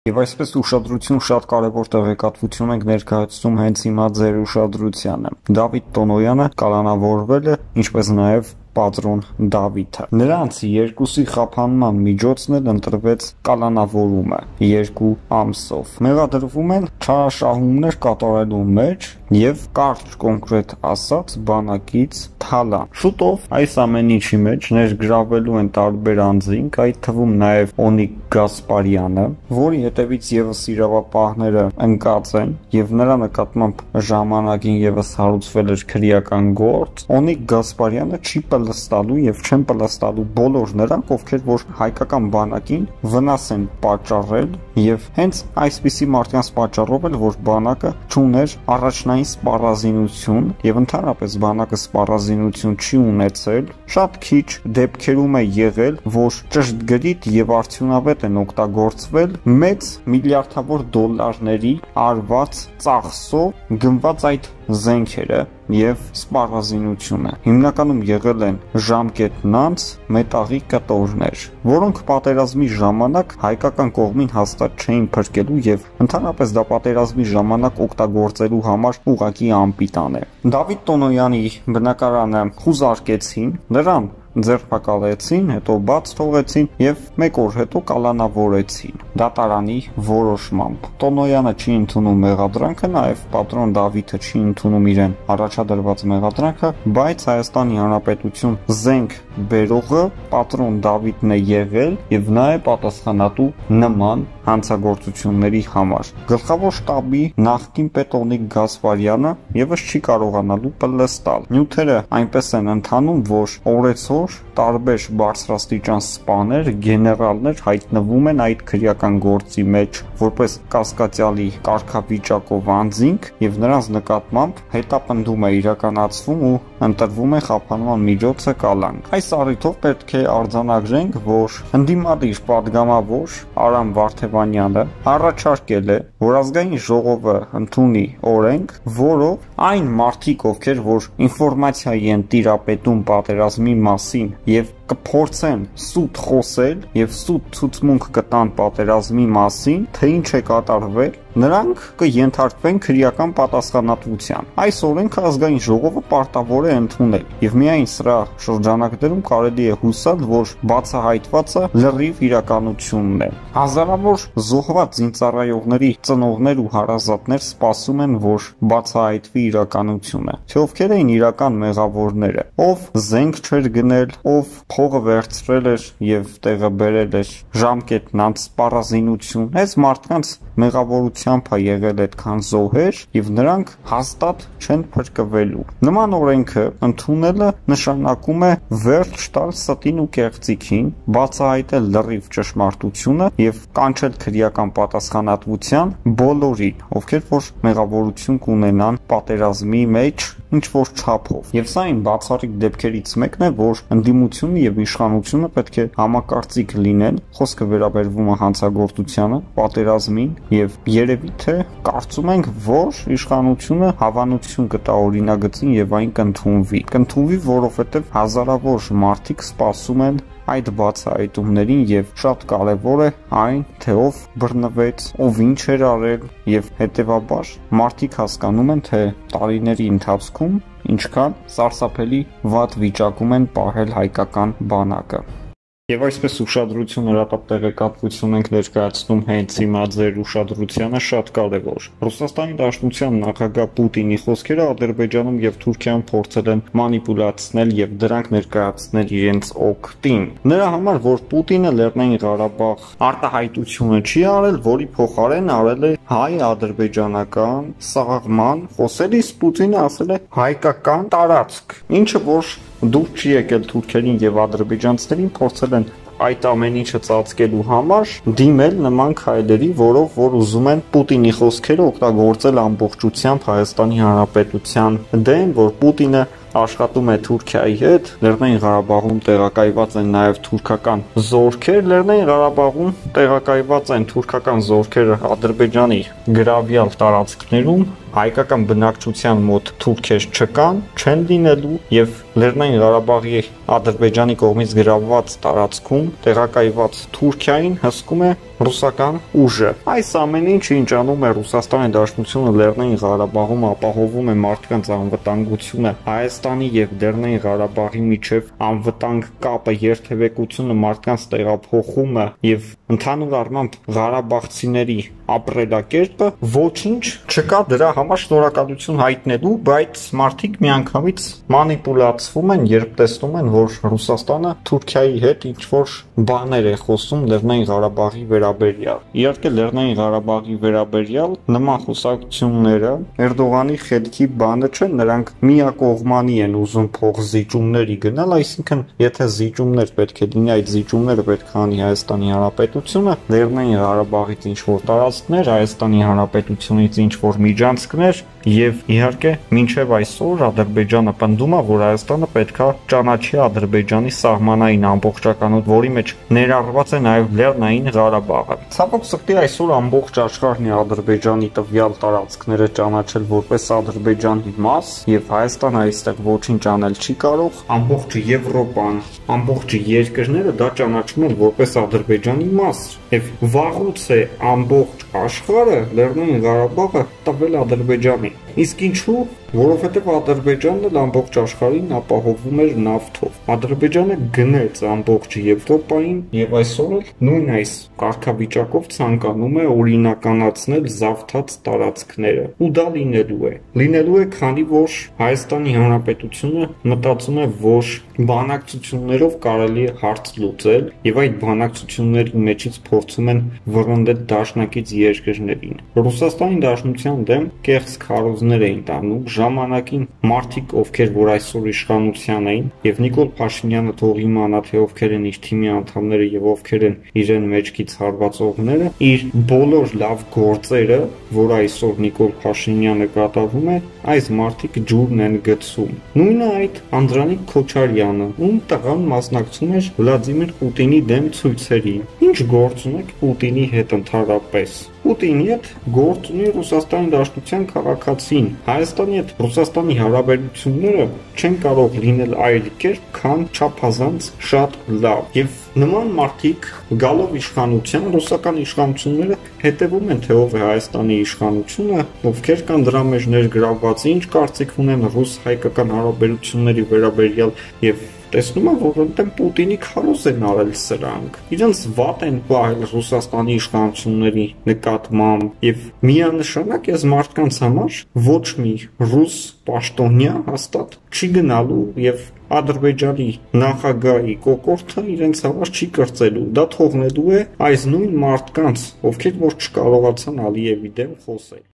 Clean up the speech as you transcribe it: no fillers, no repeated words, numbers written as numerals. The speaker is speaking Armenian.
Եվ այսպես ուշադրություն շատ կարևոր տեղեկատվություն ենք ներկայացնում հենց հիմա ձեր ուշադրությանը։ Դավիթ Տոնոյանը կալանավորվել է, ինչպես նաև պատրոն Դավիթը։ Նրանց երկուսի խափանման միջոցն էլ ընտրվեց կալանավորումը 2 ամսով։ Մեղադրվում են չարաշահումներ կատարելու մեջ եւ կարճ կոնկրետ ասած բանակից թալան։ Շուտով այս ամեն ինչի մեջ ներգրավվելու են տարբեր անձինք, այդ թվում նաեւ Օնիկ Գասպարյանը, որի հետևից եւս իրավապահները ընկած են եւ նրա նկատմամբ ժամանակին եւս հարուցվել էր քրեական գործ։ Օնիկ Գասպարյանը չի պլստալու եւ չեն պլստալու բոլոր նրանք, ովքեր որ հայկական բանակին վնաս են պատճառել եւ հենց այսպիսի մարդկանց պատճառով էլ որ բանակը չուներ առաջնային սպառազինություն եւ ընդհանրապես բանակը սպառազինություն չի ունեցել, շատ քիչ դեպքերում է եղել, որ ճշտգրիտ եւ արդյունավետ են օգտագործվել մեծ միլիարդավոր դոլարների արված ծախսով գնված այդ զենքերը եւ սպառազինությունը։ Հիմնականում եղել են ժամկետնանց մետաղի կտորներ, որոնք պատերազմի ժամանակ հայկական կողմին հաստատ չէին փրկելու եւ ընդհանրապես դա պատերազմի ժամանակ օգտագործելու համար ուղղակի անպիտան է։ Դավիթ Տոնոյանի բնակարանը խուզարկեցին, նրան ձերբակալեցին, հետո բաց թողեցին եւ 1 օր հետո կալանավորեցին դատարանի որոշմամբ։ Տոնոյանը չի ընդունում մեղադրանքը, նաեւ պատրոն Դավիթը չի ընդունում իրեն առաջադրված մեղադրանքը, բայց Հայաստանի Հանրապետություն զենք բերողը պատրոն Դավիթն է եղել եւ նա է պատասխանատու նման հանցագործությունների համար։ Գլխավոր շտաբի նախկին պետ Օնիկ Գասպարյանը եւս չի կարողանալու պլստալ։ Նյութերը այնպես են ընթանում, որ օրեցօր տարբեր բարձրաստիճան սպաներ, գեներալներ հայտնվում են այդ քրեական գործի մեջ որպես կասկածյալի կարգավիճակով անձինք եւ նրանց նկատմամբ հետապնդում է իրականացվում ու ընտրվում է խափանման միջոցը կալանք։ Այս առիթով պետք է արձանագրենք, որ ընդդիմադիր падգամավոր Արամ Վարդևանյանը առաջարկել է, որ ազգային ժողովը ընդունի օրենք, որով այն մարդիկ, ովքեր որ ինֆորմացիա են տիրապետում պատերազմի մասին եւ կփորձեն սուտ խոսել եւ սուտ ցուցմունք կտան պատերազմի մասին, թե ինչ է կատարվել, նրանք կենթարկվեն քրեական պատասխանատվության։ Այս օրենքը ազգային ժողովը պարտավոր է ընդունել եւ միայն սրա շրջանակներում կարելի է հուսալ, որ բացահայտվածը լրիվ իրականությունն է։ Հազարավոր զոհված զինծառայողների ծնողներ ու հարազատներ սպասում են, որ բացահայտվի իրականությունը, թե ովքեր էին իրական մեղավորները, ով զենք չէր գնել, ով փողը վերցրել էր եւ տեղը բերել էր ժամկետնանց սպառազինություն։ Այս մարդկանց մեղավորությամբ է եղել այդքան զոհեր եւ նրանք հաստատ չեն փրկվելու։ Նման օրենքը ընդունելը նշանակում է վերջ տալ ստին ու կեղծիքին, բացահայտել լրիվ ճշմարտությունը եւ կանչել քրեական պատասխանատվության բոլորին, ովքեր որ մեղավորություն կունենան պատերազմի մեջ ինչ որ չափով։ Եվ սա այն բացառիկ դեպքերից մեկն է, որ ընդդիմությունը եւ իշխանությունը պետք է համակարծիք լինեն, խոսքը վերաբերվում է հանցագործությանը, պատերազմին եւ երևի թե կարծում ենք, որ իշխանությունը հավանություն կտա օրինագծին եւ այն կընդունվի, որովհետեւ հազարավոր մարդիկ սպասում են այդ բացահայտումներին եւ շատ կարեւոր է այն, թե ով բռնվեց, ով ինչ էր արել եւ հետեւաբար մարդիկ հասկանում են, թե տարիների ընթացքում ինչքան սարսափելի վատ վիճակում են պահել հայկական բանակը։ Եվ այսպես ուշադրություն հրատապ տեղեկատվություն ենք ներկայացնում հենց հիմա ձեր ուշադրությանը շատ կարևոր։ Ռուսաստանի Դաշնության նախագահ Պուտինի խոսքերը Ադրբեջանում եւ Թուրքիայում փորձել են մանիպուլացնել եւ դրանք ներկայացնել իրենց օգտին։ Նրա համար, որ Պուտինը Լեռնային Ղարաբաղ արտահայտությունը չի արել, որի փոխարեն արել է հայ-ադրբեջանական սաղման, խոսելիս Պուտինը ասել է հայկական տարածք, ինչը որ դուր չի եկել թուրքերին եւ ադրբեջանցիներին, փորձել են այդ ամեն ինչը ծածկելու համար դիմել նման քայլերի, որով որ ուզում են Պուտինի խոսքերը օգտագործել ամբողջությամբ Հայաստանի Հանրապետության դեմ, որ Պուտինը աշխատում է Թուրքիայի հետ, Լեռնային Ղարաբաղում տեղակայված են նաև թուրքական զորքեր, Լեռնային Ղարաբաղում տեղակայված են թուրքական զորքերը Ադրբեջանի գրավյալ տարածքներում, հայկական բնակչության մոտ թուրքեր չկան, չեն լինելու եւ Լեռնային Ղարաբաղի Ադրբեջանի կողմից գրավված տարածքում տեղակայված Թուրքիային հսկում է ռուսական ուժը։ Այս ամեն ինչը ինչ անում է Ռուսաստանի Դաշնությունը Լեռնային Ղարաբաղում ապահովում է մարդկանց անվտանգությունը, Հայաստանի եւ Լեռնային Ղարաբաղի միջև անվտանգ կապը, երթևեկությունը, մարդկանց տեղափոխումը եւ ընդհանուր առմամբ ղարաբաղցիների ապրելակերպը ոչինչ չկա դրա համար շնորհակալություն հայտնելու, բայց մարդիկ միանգամից մանիպուլացվում են, երբ տեսնում են, որ Ռուսաստանը Թուրքիայի հետ ինչ-որ բաներ է խոսում Լեռնային Ղարաբաղի վերաբերյալ։ Իհարկե Լեռնային Ղարաբաղի վերաբերյալ նման խոսակցությունները Էրդողանի խելքի բանը չէ, նրանք միակողմանի են ուզում փոխզիջումների գնալ, այսինքն եթե զիջումներ պետք է լինի, այդ զիջումները պետք է անի Հայաստանի Հանրապետությունը, Լեռնային Ղարաբաղից ինչ-որ տարածքներ, Հայաստանի Հանրապետությունից ինչ-որ միջանցքներ եւ իհարկե մինչեւ այսօր Ադրբեջանը պնդում է, որ Հայաստանը պետքա ճանաչի Ադրբեջանի սահմանային ամբողջականություն, որի մեջ ներառված է նաեւ Լեռնային Ղարաբաղը։ Ցավոք սրտի այսօր ամբողջ աշխարհն է Ադրբեջանի տվյալ տարածքները ճանաչել որպես Ադրբեջանի մաս եւ Հայաստանը այստեղ ոչինչ անել չի կարող։ Ամբողջ Եվրոպան, ամբողջ երկրները դա ճանաչում են որպես Ադրբեջանի մաս եւ վաղուց է ամբողջ աշխարհը Լեռնային Ղարաբաղը տվել Ադրբեջանին։ Իսկ ինչու՞։ Որովհետև Ադրբեջանն էլ ամբողջ աշխարհին ապահովում էր նավթով։ Ադրբեջանը գնեց ամբողջ Եվրոպային եւ այսօր էլ նույն այս կարգավիճակով ցանկանում է օրինականացնել զավթած տարածքները։ Ու դա լինելու է, քանի որ Հայաստանի Հանրապետությունը մտածում է, որ բանակցություններով կարելի է հարց լուծել եւ այդ բանակցությունների մեջից փորձում են վռնդել դաշնակից երկրներին։ Ռուսաստանի Դաշնության դեմ կեղծ քարոզներ էին տանում ժամանակին մարդիկ, ովքեր որ այսօր իշխանության էին, եւ Նիկոլ Փաշինյանը թող իմանա, թե ովքեր են իր թիմի անդամները եւ ովքեր են իրեն մեջքից հարվածողները, իր բոլոր լավ գործերը, որ այսօր Նիկոլ Փաշինյանը կատարում է, այս մարդիկ ջուրն են գցում։ Նույնը այդ Անդրանիկ Քոչարյանը, ում տղան մասնակցում էր Վլադիմիր Պուտինի դեմ ցույցերի։ Ինչ գործ ունեք Պուտինի հետ ընդհանրապես։ Պուտինի հետ գործ ունի Ռուսաստանի Դաշնության քաղաքացին։ Հայաստանի հետ Ռուսաստանի հարաբերությունները չեն կարող լինել այլ կերպ, քան չափազանց շատ լավ։ Եվ նման մարդիկ գալով իշխանության, ռուսական իշխանությունները հետևում են, թե ով է Հայաստանի իշխանությունը, ովքեր կան դրա մեջ ներգրավված, ինչ կարծիք ունեն ռուս-հայկական հարաբերությունների վերաբերյալ եւ տեսնում եմ, որ ընդեմ Պուտինի քարոզ են արել սրանք։ Իրենց վատ են պահել Ռուսաստանի իշխանությունների նկատմամբ եւ միանշանակ այս մարդկանց համար ոչ մի ռուս պաշտոնյա հաստատ չի գնալու եւ Ադրբեջանի նախագահի կոկորդը իրենց համար չի կրծելու։ Դա թողնելու է այս նույն մարդկանց, ովքեր որ չկարողացան Ալիևի դեմ խոսել։